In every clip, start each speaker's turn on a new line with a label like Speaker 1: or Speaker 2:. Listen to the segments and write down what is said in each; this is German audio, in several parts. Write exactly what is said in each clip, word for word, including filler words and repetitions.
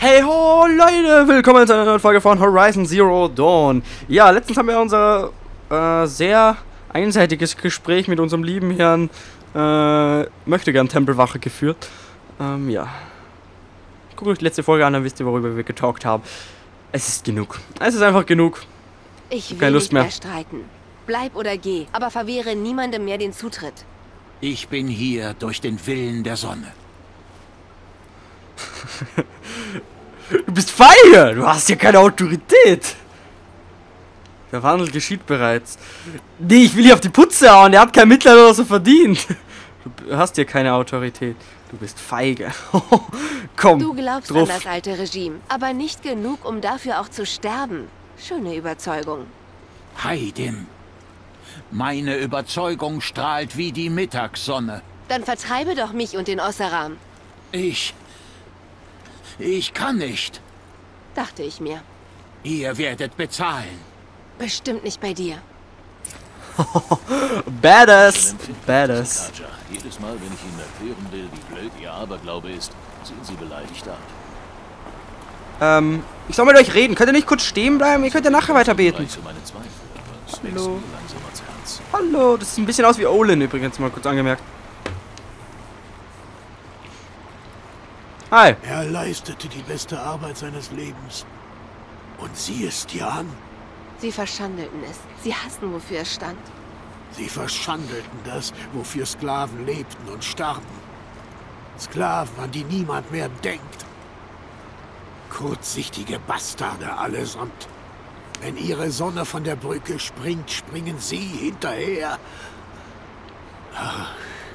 Speaker 1: Hey ho Leute, willkommen zu einer neuen Folge von Horizon Zero Dawn. Ja, letztens haben wir unser äh, sehr einseitiges Gespräch mit unserem lieben Herrn äh, Möchtegern Tempelwache geführt. Ähm, ja. Guckt euch die letzte Folge an, dann wisst ihr, worüber wir getalkt haben. Es ist genug. Es ist einfach genug.
Speaker 2: Ich will
Speaker 1: Keine Lust
Speaker 2: nicht
Speaker 1: mehr.
Speaker 2: mehr streiten. Bleib oder geh, aber verwehre niemandem mehr den Zutritt.
Speaker 3: Ich bin hier durch den Willen der Sonne.
Speaker 1: Du bist feige! Du hast hier keine Autorität! Der Wandel geschieht bereits. Nee, ich will hier auf die Putze hauen. Der hat kein Mitleid oder so verdient. Du hast hier keine Autorität. Du bist feige. Komm,
Speaker 2: Du glaubst
Speaker 1: drauf.
Speaker 2: an das alte Regime, aber nicht genug, um dafür auch zu sterben. Schöne Überzeugung.
Speaker 3: Heidim, meine Überzeugung strahlt wie die Mittagssonne.
Speaker 2: Dann vertreibe doch mich und den Osseram.
Speaker 3: Ich... Ich kann nicht.
Speaker 2: Dachte ich mir.
Speaker 3: Ihr werdet bezahlen.
Speaker 2: Bestimmt nicht bei dir.
Speaker 1: Badass! Badass.
Speaker 4: Kaja, jedes Mal, wenn ich Ihnen erklären will, wie blöd Ihr Aberglaube ist, sehen Sie beleidigt ab.
Speaker 1: Ähm, ich soll mit euch reden. Könnt ihr nicht kurz stehen bleiben? Ihr könnt ja nachher weiter beten.
Speaker 4: Reiche meine Zweifel, aber es wächst
Speaker 1: Hallo.
Speaker 4: mir langsam ans Herz.
Speaker 1: Hallo, das sieht ein bisschen aus wie Olin übrigens, mal kurz angemerkt. Hi.
Speaker 5: Er leistete die beste Arbeit seines Lebens. Und sieh es dir an.
Speaker 2: Sie verschandelten es. Sie hassen, wofür es stand.
Speaker 5: Sie verschandelten das, wofür Sklaven lebten und starben. Sklaven, an die niemand mehr denkt. Kurzsichtige Bastarde allesamt. Wenn ihre Sonne von der Brücke springt, springen sie hinterher. Ah.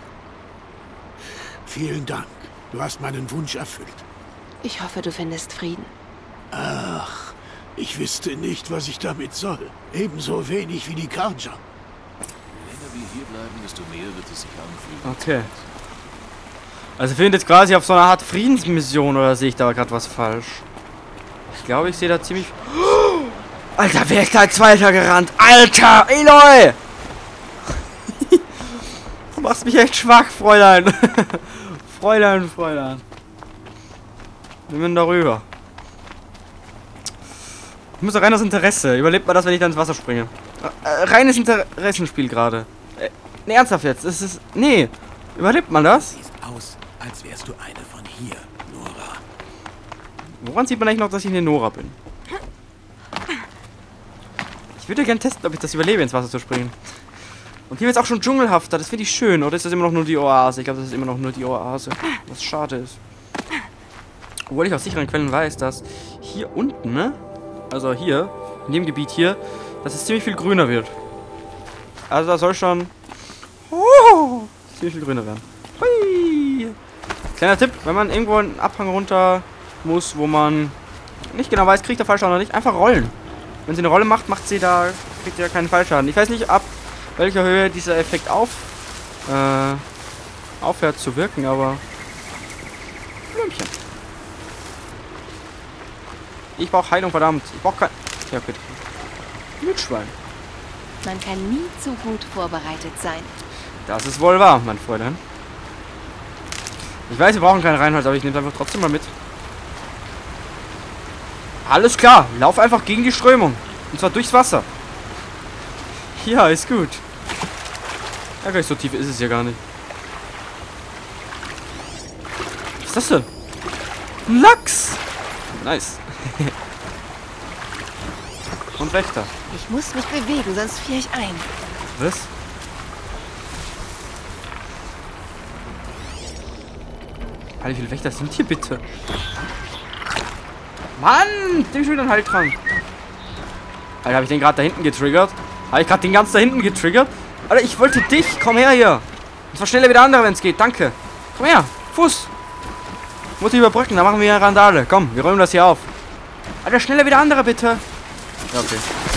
Speaker 5: Vielen Dank. Du hast meinen Wunsch erfüllt.
Speaker 2: Ich hoffe, du findest Frieden.
Speaker 5: Ach, ich wüsste nicht, was ich damit soll. Ebenso wenig wie die Karja.
Speaker 4: Je länger wir hier bleiben, desto mehr wird es sich anfühlen.
Speaker 1: Okay. Also wir sind jetzt quasi auf so einer Art Friedensmission, oder sehe ich da gerade was falsch? Ich glaube, ich sehe da ziemlich... Oh! Alter, wer ist da als Zweiter gerannt? Alter, Eloy! Du machst mich echt schwach, Fräulein. Fräulein, Fräulein. Wir müssen darüber. Ich muss rein aus Interesse. Überlebt man das, wenn ich dann ins Wasser springe? Äh, reines Interessenspiel gerade. Äh, ne, ernsthaft jetzt. Es ist... Nee. Überlebt man das?
Speaker 5: Siehst aus, als wärst du eine von hier, Nora.
Speaker 1: Woran sieht man eigentlich noch, dass ich eine Nora bin? Ich würde gerne testen, ob ich das überlebe, ins Wasser zu springen. Und hier wird es auch schon dschungelhafter. Das finde ich schön. Oder ist das immer noch nur die Oase? Ich glaube, das ist immer noch nur die Oase. Was schade ist. Obwohl ich aus sicheren Quellen weiß, dass hier unten, ne? Also hier, in dem Gebiet hier, dass es ziemlich viel grüner wird. Also da soll schon... Oh, ziemlich viel grüner werden. Hui. Kleiner Tipp, wenn man irgendwo einen Abhang runter muss, wo man nicht genau weiß, kriegt der Fallschaden oder nicht, einfach rollen. Wenn sie eine Rolle macht, macht sie da, kriegt sie ja keinen Fallschaden. Ich weiß nicht, ab welcher Höhe dieser Effekt auf äh, aufhört zu wirken, aber Blümchen. Ich brauche Heilung, verdammt. Ich brauche kein... Ja, bitte. Wildschwein.
Speaker 2: Man kann nie zu gut vorbereitet sein.
Speaker 1: Das ist wohl wahr, mein Fräulein. Ich weiß, wir brauchen kein Reinholz, aber ich nehme es einfach trotzdem mal mit. Alles klar, lauf einfach gegen die Strömung. Und zwar durchs Wasser. Ja, ist gut. Ja, gleich so tief ist es ja gar nicht. Was ist das denn? Ein Lachs! Nice. Und Wächter.
Speaker 2: Ich muss mich bewegen, sonst friere ich ein.
Speaker 1: Was? Alter, wie viele Wächter sind hier bitte? Mann! Den schon wieder einen Heiltrank. Alter, habe ich den gerade da hinten getriggert? Habe ich gerade den ganz da hinten getriggert? Alter, ich wollte dich. Komm her hier. Und zwar schneller wie der andere, wenn es geht. Danke. Komm her. Fuß. Muss ich überbrücken, dann machen wir eine Randale. Komm, wir räumen das hier auf. Alter, schneller wie der andere, bitte. Ja, okay.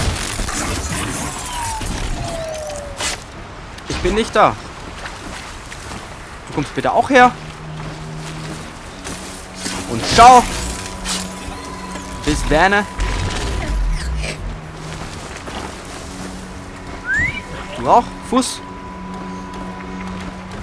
Speaker 1: Ich bin nicht da. Du kommst bitte auch her. Und schau. Bis Werner. Du auch? Fuß.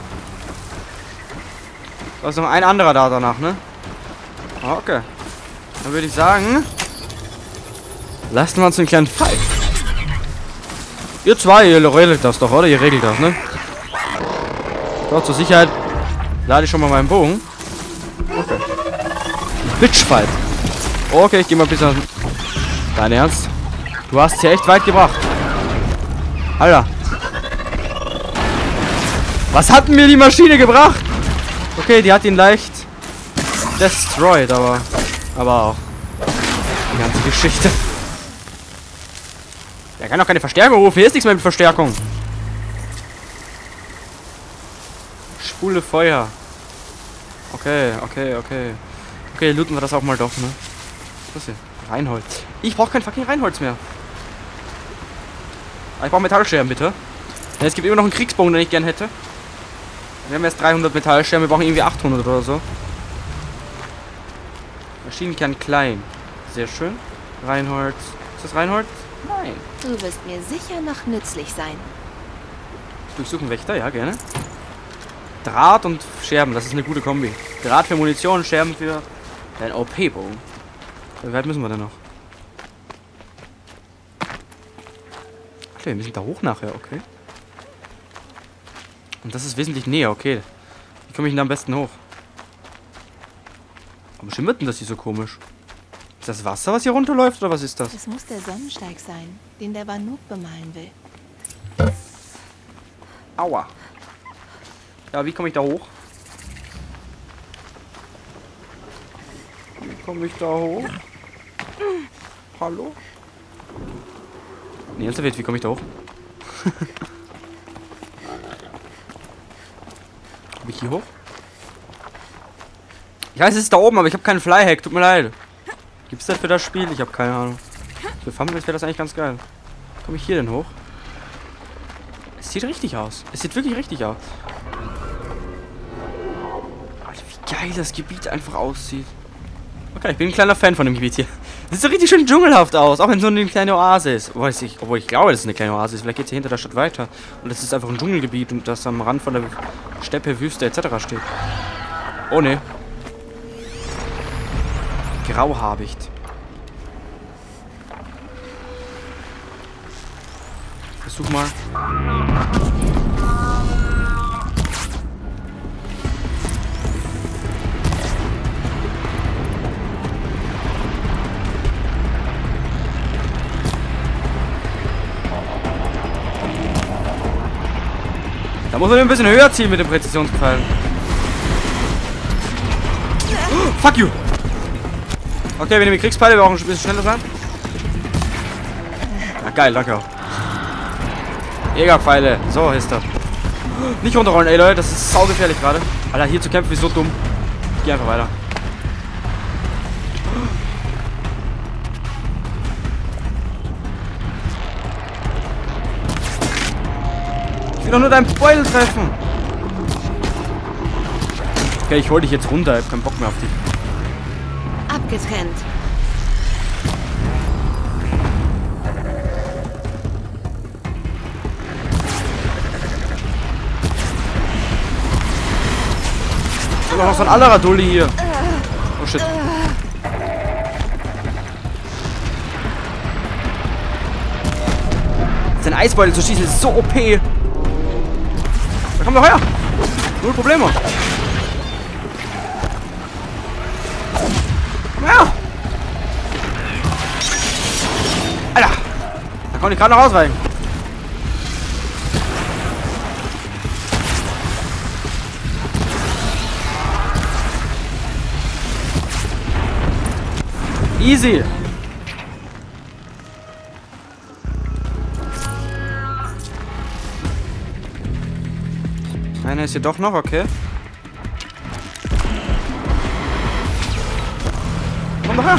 Speaker 1: Da ist noch ein anderer da danach, ne? Ah, okay. Dann würde ich sagen, lassen wir uns einen kleinen Fight. Ihr zwei, ihr regelt das doch, oder? Ihr regelt das, ne? So, zur Sicherheit lade ich schon mal meinen Bogen. Okay. Bitchfight. Okay, ich gehe mal ein bisschen. Dein Ernst? Du hast es hier echt weit gebracht. Alter. Was hat mir die Maschine gebracht? Okay, die hat ihn leicht destroyed, aber aber auch die ganze Geschichte. Der kann doch keine Verstärkung rufen. Hier ist nichts mehr mit Verstärkung. Spule Feuer. Okay, okay, okay. Okay, looten wir das auch mal doch, ne? Was ist hier? Reinholz. Ich brauche kein fucking Reinholz mehr. Aber ich brauche Metallscherben, bitte. Ja, es gibt immer noch einen Kriegsbogen, den ich gern hätte. Wir haben erst dreihundert Metallscherben, wir brauchen irgendwie achthundert oder so. Maschinenkern klein. Sehr schön. Reinholz. Ist das Reinholz? Nein.
Speaker 2: Du wirst mir sicher noch nützlich sein.
Speaker 1: Durchsuchen Wächter, ja, gerne. Draht und Scherben, das ist eine gute Kombi. Draht für Munition, Scherben für dein O P-Bogen. Wie weit müssen wir denn noch? Ach, wir müssen da hoch nachher, okay. Und das ist wesentlich näher, okay. Wie komme ich denn da am besten hoch? Warum schimmert denn das hier so komisch? Ist das Wasser, was hier runterläuft, oder was ist das?
Speaker 2: Es muss der Sonnensteig sein, den der Banuk bemalen will.
Speaker 1: Aua. Ja, wie komme ich da hoch? Wie komme ich da hoch? Hallo? Nee, ernsthaft, wie komme ich da hoch? Komme ich hier hoch? Ich weiß, es ist da oben, aber ich habe keinen Flyhack. Tut mir leid. Gibt es das für das Spiel? Ich habe keine Ahnung. Für Fumbles wäre das eigentlich ganz geil. Komme ich hier denn hoch? Es sieht richtig aus. Es sieht wirklich richtig aus. Alter, wie geil das Gebiet einfach aussieht. Okay, ich bin ein kleiner Fan von dem Gebiet hier. Das sieht so richtig schön dschungelhaft aus, auch wenn so eine kleine Oase ist. Obwohl ich, obwohl ich glaube, das ist eine kleine Oase ist. Vielleicht geht es hier hinter der Stadt weiter. Und das ist einfach ein Dschungelgebiet und das am Rand von der Steppe, Wüste et cetera steht. Oh ne. Grauhabicht. Versuch mal. Da muss man ein bisschen höher ziehen mit dem Präzisionspfeil. Oh, fuck you! Okay, wir nehmen die Kriegspfeile, wir brauchen ein bisschen schneller sein. Ja, geil, danke auch. Jägerpfeile, so ist das. Nicht runterrollen, ey Leute, das ist saugefährlich gerade. Alter, hier zu kämpfen ist so dumm. Ich geh einfach weiter. Ich will doch nur deinen Beutel treffen. Okay, ich hol dich jetzt runter, ich hab keinen Bock mehr auf dich.
Speaker 2: Abgetrennt.
Speaker 1: Ich noch so ein anderer Dulli hier. Oh shit. Sein Eisbeutel zu schießen ist so O P. Da komm doch her. Null Probleme. Komm her. Alter. Da konnte ich gerade noch ausweichen. Easy. Einer ist hier doch noch, okay. Komm doch her.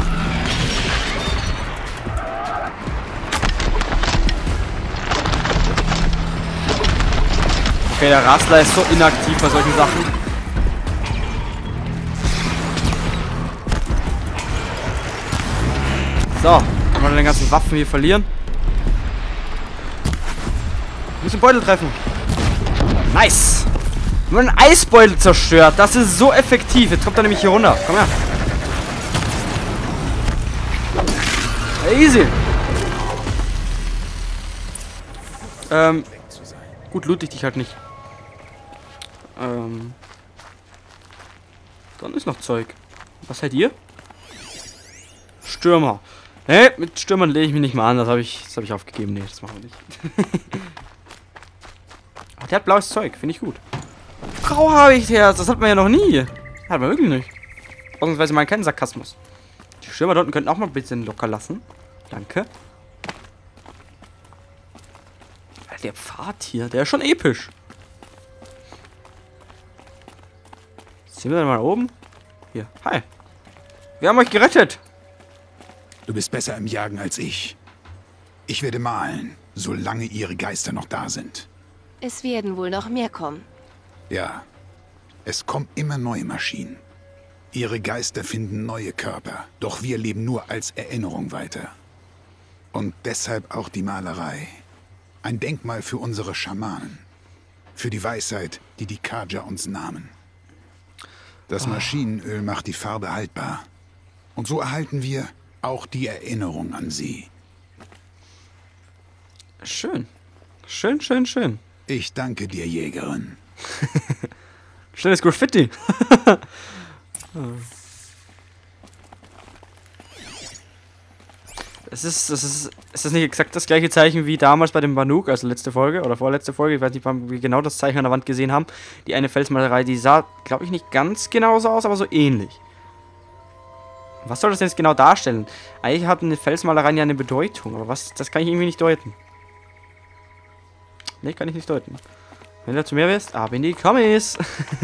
Speaker 1: Okay, der Rastler ist so inaktiv bei solchen Sachen. So, können wir den ganzen Waffen hier verlieren. Wir müssen den Beutel treffen. Nice. Nur einen Eisbeutel zerstört. Das ist so effektiv. Jetzt kommt er nämlich hier runter. Komm her. Easy. Ähm, gut, loot ich dich halt nicht. Ähm, dann ist noch Zeug. Was seid ihr? Stürmer. Ne, mit Stürmern lege ich mich nicht mal an. Das habe ich, das hab ich aufgegeben. Ne, das machen wir nicht. Ach, der hat blaues Zeug. Finde ich gut. Grauhaarigherz. Das hat man ja noch nie. Hat man wirklich nicht. Ausnahmsweise mal keinen Sarkasmus. Die Stürmer dort könnten auch mal ein bisschen locker lassen. Danke. Der Pfad hier, der ist schon episch. Sind wir dann mal oben? Hier. Hi. Wir haben euch gerettet.
Speaker 6: Du bist besser im Jagen als ich. Ich werde malen, solange ihre Geister noch da sind.
Speaker 2: Es werden wohl noch mehr kommen.
Speaker 6: Ja, es kommen immer neue Maschinen. Ihre Geister finden neue Körper, doch wir leben nur als Erinnerung weiter. Und deshalb auch die Malerei. Ein Denkmal für unsere Schamanen. Für die Weisheit, die die Kaja uns nahmen. Das Maschinenöl macht die Farbe haltbar. Und so erhalten wir auch die Erinnerung an sie.
Speaker 1: Schön. Schön, schön, schön.
Speaker 6: Ich danke dir, Jägerin.
Speaker 1: Schönes Graffiti. Es ist, es ist, ist das nicht exakt das gleiche Zeichen wie damals bei dem Banuk, also letzte Folge oder vorletzte Folge, ich weiß nicht, wann wir genau das Zeichen an der Wand gesehen haben. Die eine Felsmalerei, die sah, glaube ich, nicht ganz genauso aus, aber so ähnlich. Was soll das denn jetzt genau darstellen? Eigentlich hat eine Felsmalerei ja eine Bedeutung, aber was, das kann ich irgendwie nicht deuten. Ne, kann ich nicht deuten. Wenn du zu mir wirst, ab in die Kommis.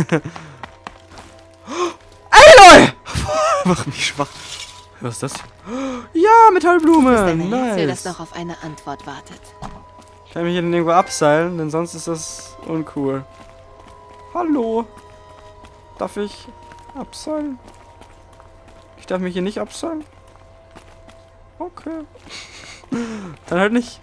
Speaker 1: Ey, Leute! Mach mich schwach. Was ist das? Ja, Metallblume!
Speaker 2: Nice.
Speaker 1: Nice.
Speaker 2: Das noch auf eine Antwort wartet.
Speaker 1: Ich kann mich hier irgendwo abseilen, denn sonst ist das uncool. Hallo? Darf ich abseilen? Ich darf mich hier nicht abseilen? Okay. Dann halt nicht.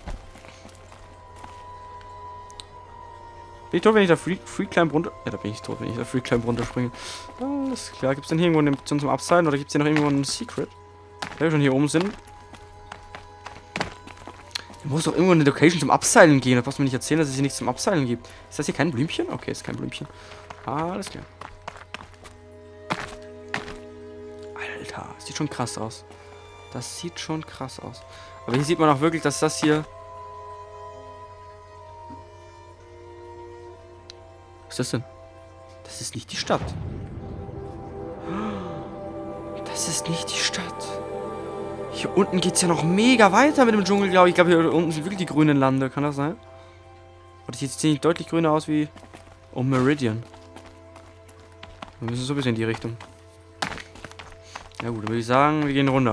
Speaker 1: Bin ich tot, wenn ich da Free, Free Climb runter... Ja, da bin ich tot, wenn ich da Free Climb runterspringe. Alles klar. Gibt es denn hier irgendwo eine Option zum Abseilen oder gibt es hier noch irgendwo ein Secret? Wenn wir schon hier oben sind. Da muss doch irgendwo eine Location zum Abseilen gehen. Da brauchst du mir nicht erzählen, dass es hier nichts zum Abseilen gibt. Ist das hier kein Blümchen? Okay, ist kein Blümchen. Alles klar. Alter, das sieht schon krass aus. Das sieht schon krass aus. Aber hier sieht man auch wirklich, dass das hier... Was ist das denn? Das ist nicht die Stadt. Das ist nicht die Stadt. Hier unten geht es ja noch mega weiter mit dem Dschungel, glaube ich. Ich glaube, hier unten sind wirklich die grünen Lande. Kann das sein? Oder die sehen deutlich grüner aus wie um Meridian. Wir müssen so ein bisschen in die Richtung. Ja gut, dann würde ich sagen, wir gehen runter.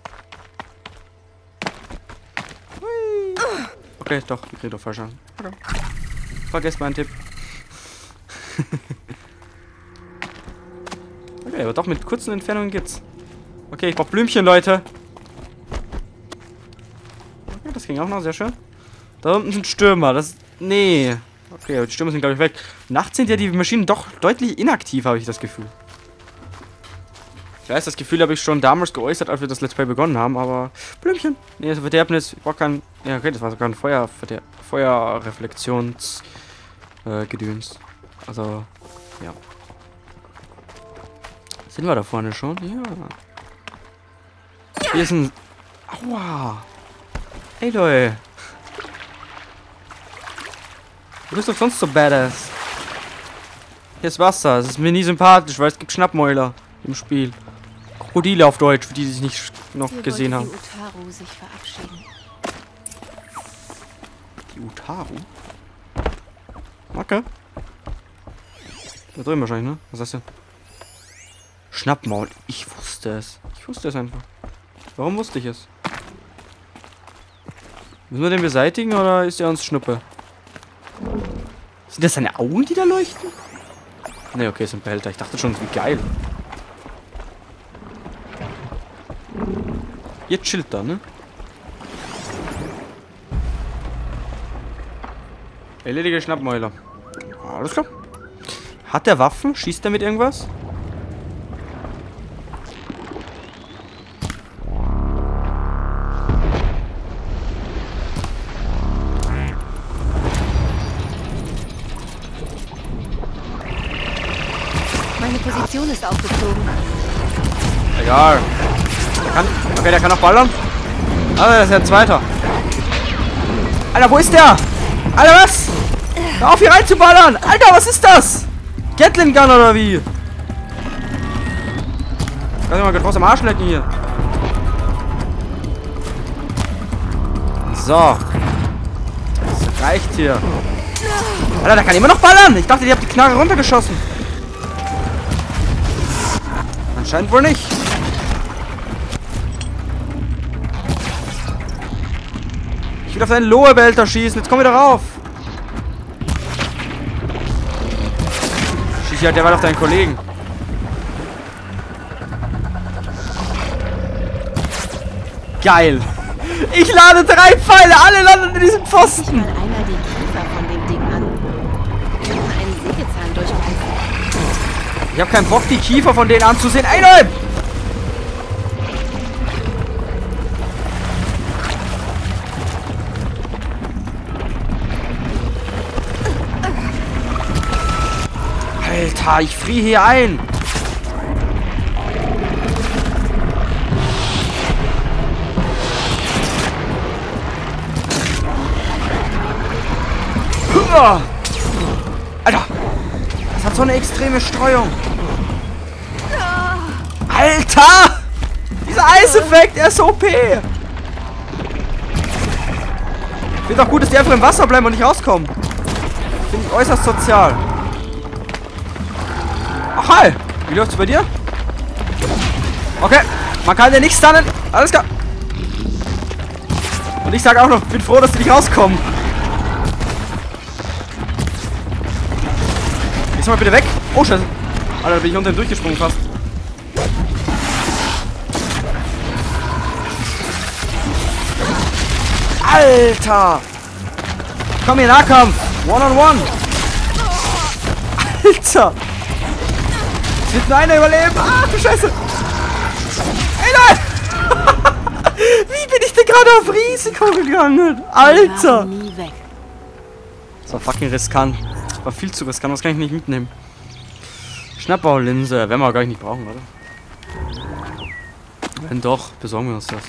Speaker 1: Okay, doch, wir kriegen doch falsch an. Okay. Vergesst meinen Tipp. Okay, aber doch mit kurzen Entfernungen geht's. Okay, ich brauch Blümchen, Leute. Okay, das ging auch noch, sehr schön. Da unten sind Stürmer, das... Nee. Okay, aber die Stürmer sind, glaube ich, weg. Nachts sind ja die Maschinen doch deutlich inaktiv, habe ich das Gefühl. Ich weiß, das Gefühl habe ich schon damals geäußert, als wir das Let's Play begonnen haben, aber... Blümchen. Nee, also Verderbnis, ich brauch kein... Ja, okay, das war sogar ein Feuer... Feuerreflexions... Äh, Gedöns. Also, ja. Sind wir da vorne schon? Ja. Hier ist ein... Aua. Ey, Leute. Du bist doch sonst so badass. Hier ist Wasser. Das ist mir nie sympathisch, weil es gibt Schnappmäuler im Spiel. Krokodile auf Deutsch, für die, die es nicht noch
Speaker 2: Hier
Speaker 1: gesehen haben.
Speaker 2: Die Utaru sich verabschieden.
Speaker 1: Die Utaru? Okay. Da drüben wahrscheinlich, ne? Was ist das denn? Schnappmaul. Ich wusste es. Ich wusste es einfach. Warum wusste ich es? Müssen wir den beseitigen oder ist er uns Schnuppe? Sind das seine Augen, die da leuchten? Ne, okay, ist ein Behälter. Ich dachte schon, wie geil. Ihr chillt da, ne? Erledige Schnappmäuler. Alles klar. Hat der Waffen? Schießt er mit irgendwas?
Speaker 2: Munition ist aufgeflogen.
Speaker 1: Egal. Der kann, okay, der kann auch ballern. Ah, das ist ja ein zweiter. Alter, wo ist der? Alter, was? Hör auf, hier reinzuballern! Alter, was ist das? Gatling Gun oder wie? Lass mich mal getrost am Arsch lecken hier. So. Das reicht hier. Alter, der kann immer noch ballern. Ich dachte, die habt die Knarre runtergeschossen. Anscheinend wohl nicht. Ich will auf deinen Lohe-Belter schießen. Jetzt komm wieder rauf. Schieß halt derweil auf deinen Kollegen. Geil. Ich lade drei Pfeile. Alle landen in diesem Pfosten.
Speaker 2: Mal einer die Kiefer von dem Ding an. Wir können einen Sägezahn durchbeißen.
Speaker 1: Ich hab keinen Bock, die Kiefer von denen anzusehen. Ey, nein! Alter, ich friere hier ein. Alter, das hat so eine extreme Streuung. Alter! Dieser Eiseffekt, der ist so O P. Ich finde auch gut, dass die einfach im Wasser bleiben und nicht rauskommen. Finde ich äußerst sozial. Ach, hi! Wie läuft's bei dir? Okay, man kann dir nicht stunnen. Alles klar. Und ich sage auch noch, bin froh, dass die nicht rauskommen. Gehst du mal bitte weg? Oh, Scheiße. Alter, da bin ich unten durchgesprungen fast. Alter! Komm hier, Nahkampf! One on one! Alter! Es wird nur einer überleben! Ah, du Scheiße! Ey, nein! Wie bin ich denn gerade auf Risiko gegangen? Alter!
Speaker 2: Nie weg.
Speaker 1: Das war fucking riskant. Das war viel zu riskant, das kann ich nicht mitnehmen. Schnappbaulinse, werden wir gar nicht brauchen, oder? Wenn doch, besorgen wir uns das.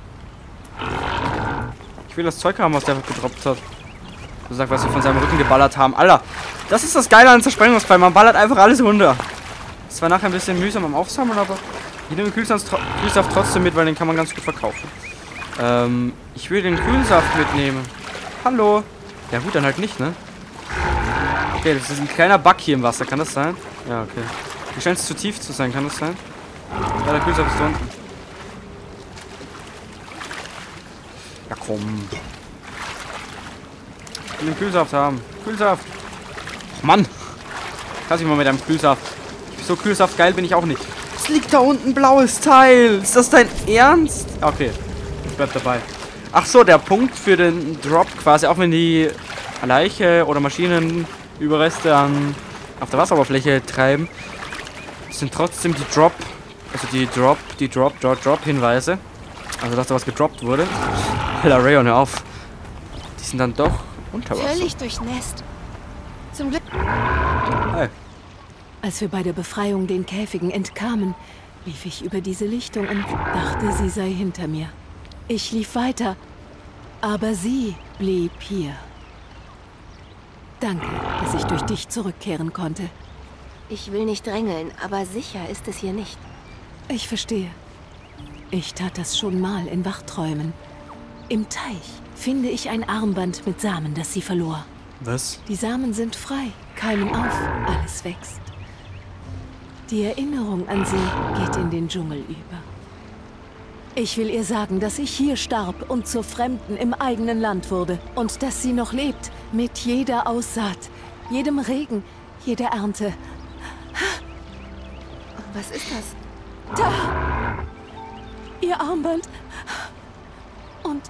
Speaker 1: Ich will das Zeug haben, was der gedroppt hat. Du sagst, was wir von seinem Rücken geballert haben. Alter, das ist das Geile an Zersprengungsfall. Man ballert einfach alles runter. Das war nachher ein bisschen mühsam am Aufsammeln, aber ich nehme den Kühlsaft, Kühlsaft trotzdem mit, weil den kann man ganz gut verkaufen. Ähm, ich will den Kühlsaft mitnehmen. Hallo. Ja gut, dann halt nicht, ne? Okay, das ist ein kleiner Bug hier im Wasser. Kann das sein? Ja, okay. Hier scheint es zu tief zu sein. Kann das sein? Ja, der Kühlsaft ist da unten. Ja, komm. Ich will den Kühlsaft haben. Kühlsaft. Och, Mann. Lass mich mal mit deinem Kühlsaft. So Kühlsaft geil bin ich auch nicht. Es liegt da unten ein blaues Teil. Ist das dein Ernst? Okay. Ich bleib dabei. Ach so, der Punkt für den Drop quasi, auch wenn die Leiche oder Maschinenüberreste an, auf der Wasseroberfläche treiben, sind trotzdem die Drop, also die Drop, die Drop, Drop, Drop Hinweise. Also, dass da was gedroppt wurde. Alter, Rayon, hör auf. Die sind dann doch unter Wasser.
Speaker 2: Völlig durchnässt. Zum Glück.
Speaker 1: Hey.
Speaker 7: Als wir bei der Befreiung den Käfigen entkamen, lief ich über diese Lichtung und dachte, sie sei hinter mir. Ich lief weiter, aber sie blieb hier. Danke, dass ich durch dich zurückkehren konnte.
Speaker 2: Ich will nicht drängeln, aber sicher ist es hier nicht.
Speaker 7: Ich verstehe. Ich tat das schon mal in Wachträumen. Im Teich finde ich ein Armband mit Samen, das sie verlor.
Speaker 1: Was?
Speaker 7: Die Samen sind frei, keimen auf, alles wächst. Die Erinnerung an sie geht in den Dschungel über. Ich will ihr sagen, dass ich hier starb und zur Fremden im eigenen Land wurde. Und dass sie noch lebt, mit jeder Aussaat, jedem Regen, jeder Ernte.
Speaker 2: Was ist das?
Speaker 7: Da! Ihr Armband. Und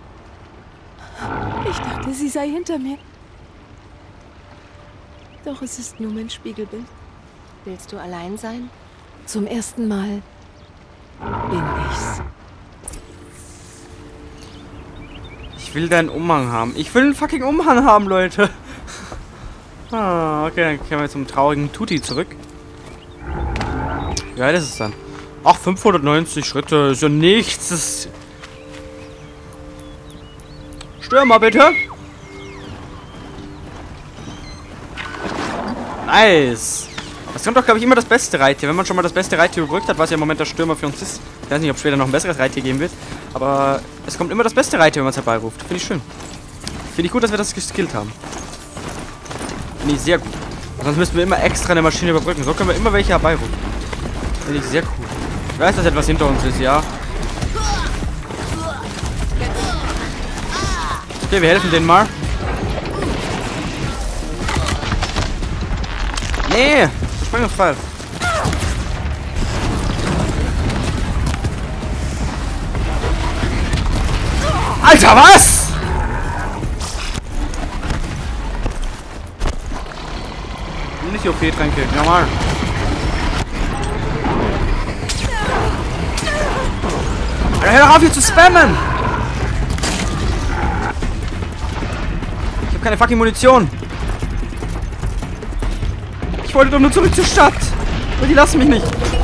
Speaker 7: ich dachte, sie sei hinter mir. Doch es ist nur mein Spiegelbild.
Speaker 2: Willst du allein sein?
Speaker 7: Zum ersten Mal bin ich's.
Speaker 1: Ich will deinen Umhang haben. Ich will einen fucking Umhang haben, Leute. Ah, okay, dann kehren wir zum traurigen Tutti zurück. Ja, das ist dann. Ach, fünfhundertneunzig Schritte ist ja nichts. Das Stürmer, bitte. Nice. Das kommt doch, glaube ich, immer das beste Reittier. Wenn man schon mal das beste Reittier überbrückt hat, was ja im Moment der Stürmer für uns ist. Ich weiß nicht, ob es später noch ein besseres Reittier geben wird. Aber es kommt immer das beste Reittier, wenn man es herbeiruft. Finde ich schön. Finde ich gut, dass wir das geskillt haben. Finde ich sehr gut. Sonst müssten wir immer extra eine Maschine überbrücken. So können wir immer welche herbeirufen. Finde ich sehr cool. Ich weiß, dass etwas hinter uns ist, ja. Okay, wir helfen denen mal. Nee, Sprengungsfall. Alter, was? Nicht die O P-Tränke, normal. Alter, hör doch auf hier zu spammen! Ich habe keine fucking Munition. Ich wollte doch nur zurück zur Stadt. Aber die lassen mich nicht.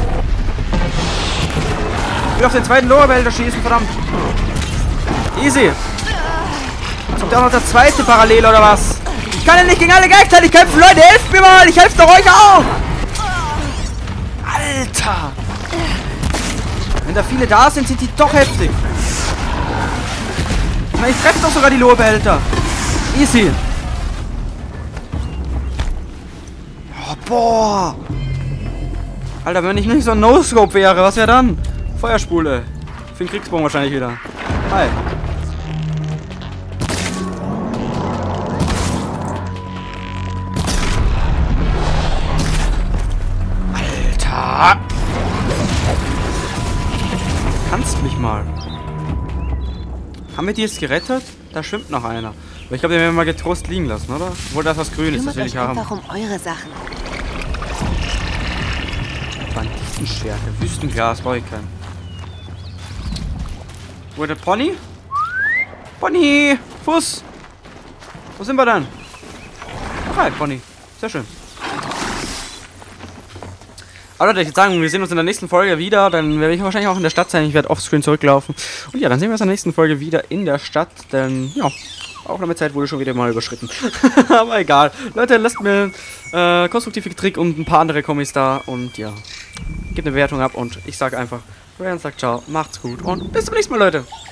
Speaker 1: Ich will auf den zweiten Lower-Wälder schießen, verdammt. Easy. Jetzt kommt ja auch noch der zweite parallel, oder was? Ich kann ja nicht gegen alle gleichzeitig kämpfen, Leute. Helft mir mal. Ich helfe doch euch auch. Alter. Wenn da viele da sind, sind die doch heftig. Ich meine, ich treffe doch sogar die Lower-Behälter. Easy. Oh, boah. Alter, wenn ich nicht so ein No-Scope wäre, was wäre dann? Feuerspule. Für den Kriegsbogen wahrscheinlich wieder. Hi. Alter. Du kannst mich mal. Haben wir die jetzt gerettet? Da schwimmt noch einer. Aber ich glaube, den werden wir mal getrost liegen lassen, oder? Obwohl das was Grünes, das will ich haben.
Speaker 2: Einfach um eure Sachen.
Speaker 1: Banditenschwerte, Wüstenglas, brauche ich keinen. Wo ist der Pony? Pony! Fuß! Wo sind wir denn? Ach, hi, Pony. Sehr schön. Aber Leute, ich würde sagen, wir sehen uns in der nächsten Folge wieder. Dann werde ich wahrscheinlich auch in der Stadt sein. Ich werde offscreen zurücklaufen. Und ja, dann sehen wir uns in der nächsten Folge wieder in der Stadt. Denn, ja, Aufnahmezeit wurde schon wieder mal überschritten. Aber egal. Leute, lasst mir äh, konstruktive Kritik und ein paar andere Kommis da. Und ja, gebt eine Bewertung ab. Und ich sage einfach, Ryan sagt ciao, macht's gut und bis zum nächsten Mal, Leute.